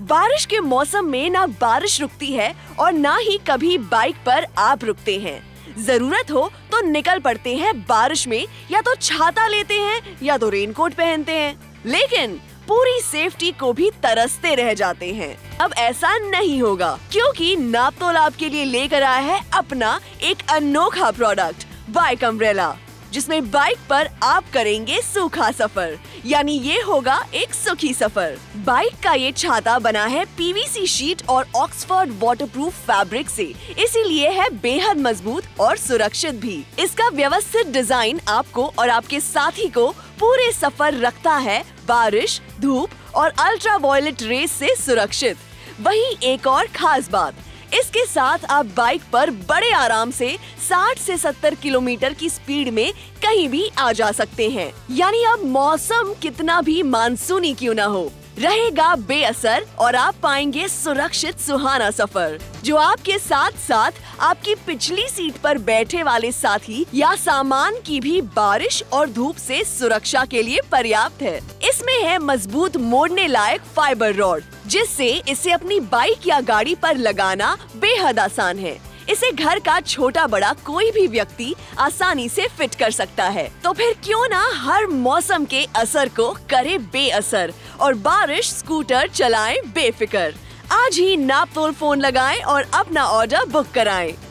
बारिश के मौसम में ना बारिश रुकती है और ना ही कभी बाइक पर आप रुकते हैं। जरूरत हो तो निकल पड़ते हैं बारिश में, या तो छाता लेते हैं या तो रेनकोट पहनते हैं, लेकिन पूरी सेफ्टी को भी तरसते रह जाते हैं। अब ऐसा नहीं होगा, क्योंकि नापतोल आपके लिए लेकर आया है अपना एक अनोखा प्रोडक्ट बाइक अम्ब्रेला, जिसमें बाइक पर आप करेंगे सूखा सफर, यानी ये होगा एक सुखी सफर। बाइक का ये छाता बना है पीवीसी शीट और ऑक्सफोर्ड वाटरप्रूफ फैब्रिक से, इसीलिए है बेहद मजबूत और सुरक्षित भी। इसका व्यवस्थित डिजाइन आपको और आपके साथी को पूरे सफर रखता है बारिश, धूप और अल्ट्रावायलेट रेस से सुरक्षित। वहीं एक और खास बात, इसके साथ आप बाइक पर बड़े आराम से 60 से 70 किलोमीटर की स्पीड में कहीं भी आ जा सकते हैं। यानी अब मौसम कितना भी मानसूनी क्यों ना हो, रहेगा बेअसर और आप पाएंगे सुरक्षित सुहाना सफर, जो आपके साथ साथ आपकी पिछली सीट पर बैठे वाले साथी या सामान की भी बारिश और धूप से सुरक्षा के लिए पर्याप्त है। इसमें है मजबूत मोड़ने लायक फाइबर रॉड, जिससे इसे अपनी बाइक या गाड़ी पर लगाना बेहद आसान है। इसे घर का छोटा बड़ा कोई भी व्यक्ति आसानी से फिट कर सकता है। तो फिर क्यों ना हर मौसम के असर को करे बेअसर और बारिश स्कूटर चलाएं बेफिक्र। आज ही नापतोल फोन लगाएं और अपना ऑर्डर बुक कराएं।